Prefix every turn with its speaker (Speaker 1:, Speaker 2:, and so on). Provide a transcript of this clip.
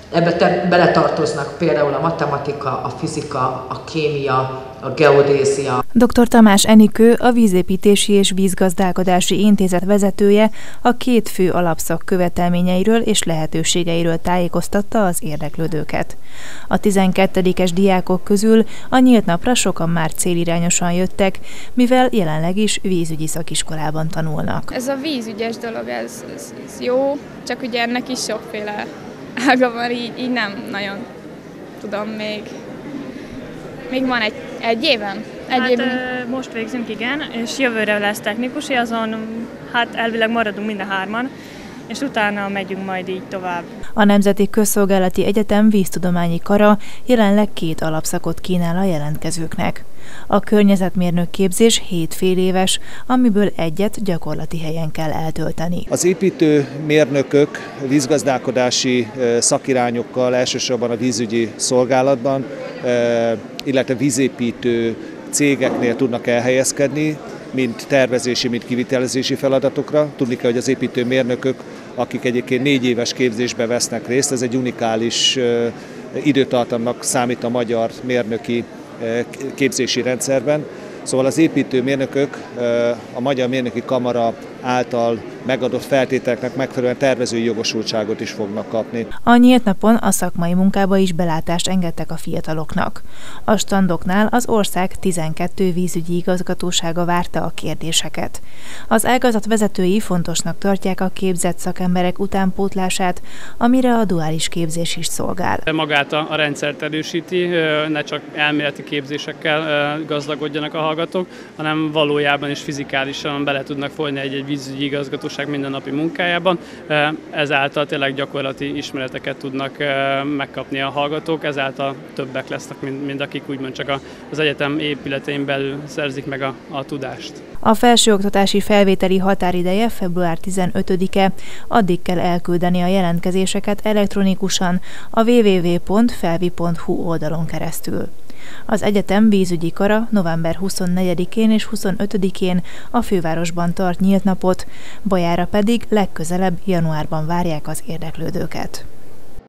Speaker 1: Ebbe beletartoznak például a matematika, a fizika, a kémia, a geodézia.
Speaker 2: Dr. Tamás Enikő, a Vízépítési és Vízgazdálkodási Intézet vezetője a két fő alapszak követelményeiről és lehetőségeiről tájékoztatta az érdeklődőket. A 12-es diákok közül a nyílt napra sokan már célirányosan jöttek, mivel jelenleg is vízügyi szakiskolában tanulnak.
Speaker 3: Ez a vízügyes dolog, ez jó, csak ugye ennek is sokféle ága van, így nem nagyon tudom még. Még van egy éven?
Speaker 4: Most végzünk, igen, és jövőre lesz technikusi, azon elvileg maradunk mind a hárman, és utána megyünk majd így tovább.
Speaker 2: A Nemzeti Közszolgálati Egyetem víztudományi kara jelenleg 2 alapszakot kínál a jelentkezőknek. A környezetmérnök képzés 7 féléves, amiből 1 gyakorlati helyen kell eltölteni.
Speaker 5: Az építőmérnökök vízgazdálkodási szakirányokkal elsősorban a vízügyi szolgálatban, illetve vízépítő cégeknél tudnak elhelyezkedni, mind tervezési, mind kivitelezési feladatokra. Tudni kell, hogy az építőmérnökök, akik egyébként 4 éves képzésben vesznek részt, ez egy unikális időtartamnak számít a magyar mérnöki képzési rendszerben. Szóval az építőmérnökök a Magyar Mérnöki Kamara által megadott feltételeknek megfelelően tervezői jogosultságot is fognak kapni.
Speaker 2: A nyílt napon a szakmai munkába is belátást engedtek a fiataloknak. A standoknál az ország 12 vízügyi igazgatósága várta a kérdéseket. Az ágazat vezetői fontosnak tartják a képzett szakemberek utánpótlását, amire a duális képzés is szolgál.
Speaker 6: Magát a rendszert erősíti, ne csak elméleti képzésekkel gazdagodjanak a hallgatók, hanem valójában is fizikálisan bele tudnak folyni egy vízügyi igazgatóság mindennapi munkájában. Ezáltal tényleg gyakorlati ismereteket tudnak megkapni a hallgatók, ezáltal többek lesznek, mint akik úgymond csak az egyetem épületein belül szerzik meg a tudást.
Speaker 2: A felsőoktatási felvételi határideje február 15-e, addig kell elküldeni a jelentkezéseket elektronikusan a www.felvi.hu oldalon keresztül. Az egyetem vízügyi kara november 24-én és 25-én a fővárosban tart nyílt napot, Bajára pedig legközelebb januárban várják az érdeklődőket.